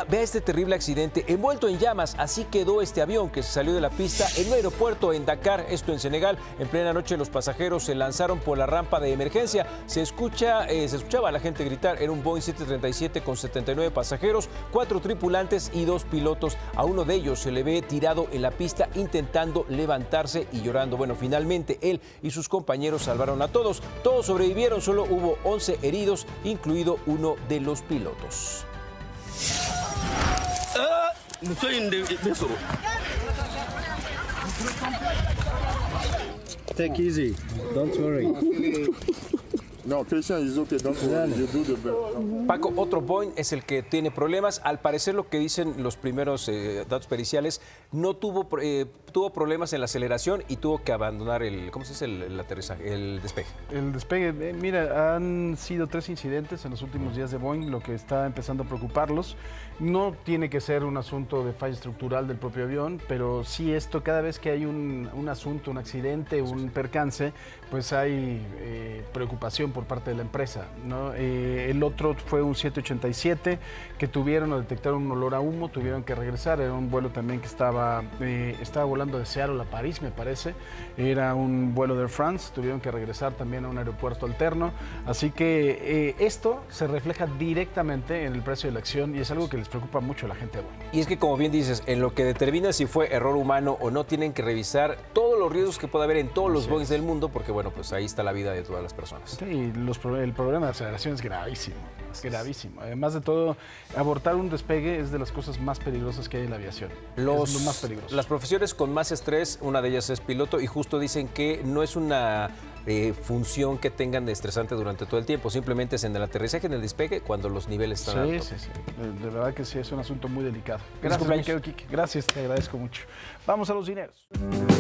vea este terrible accidente. Envuelto en llamas, así quedó este avión que se salió de la pista en un aeropuerto en Dakar, esto en Senegal. En plena noche los pasajeros se lanzaron por la rampa de emergencia. Se escuchaba a la gente gritar. Era un Boeing 737 con 79 pasajeros, 4 tripulantes y 2 pilotos. A uno de ellos se le ve tirado en la pista intentando levantarse y llorando. Bueno, finalmente él y sus compañeros salvaron a todos. Todos sobrevivieron, solo hubo 11 heridos, incluido uno de los pilotos. Take easy, don't worry. No, patient is okay, don't worry. You do the best. Paco, otro Boeing es el que tiene problemas. Al parecer, lo que dicen los primeros datos periciales, no tuvo problemas en la aceleración y tuvo que abandonar ¿cómo se dice? El aterrizaje, el despegue. El despegue, mira, han sido 3 incidentes en los últimos días de Boeing, lo que está empezando a preocuparlos. No tiene que ser un asunto de falla estructural del propio avión, pero sí esto, cada vez que hay un asunto, un accidente, un percance, pues hay preocupación por parte de la empresa, ¿no? El otro fue un 787 que detectaron un olor a humo, tuvieron que regresar. Era un vuelo también que estaba volando de Seattle a París, me parece. Era un vuelo de Air France, tuvieron que regresar también a un aeropuerto alterno. Así que esto se refleja directamente en el precio de la acción y es algo que les preocupa mucho a la gente de Boeing. Y es que, como bien dices, en lo que determina si fue error humano o no, tienen que revisar todos los riesgos que puede haber en todos los Boeings del mundo, porque bueno, pues ahí está la vida de todas las personas. Sí, el problema de aceleración es gravísimo, gravísimo. Además de todo, abortar un despegue es de las cosas más peligrosas que hay en la aviación. Es lo más peligroso. Las profesiones con más estrés, una de ellas es piloto, y justo dicen que no es una función que tengan de estresante durante todo el tiempo, simplemente es en el aterrizaje, en el despegue, cuando los niveles están altos. Sí. De verdad que sí, es un asunto muy delicado. Gracias, mi querido Quique. Gracias, te agradezco mucho. Vamos a los dineros.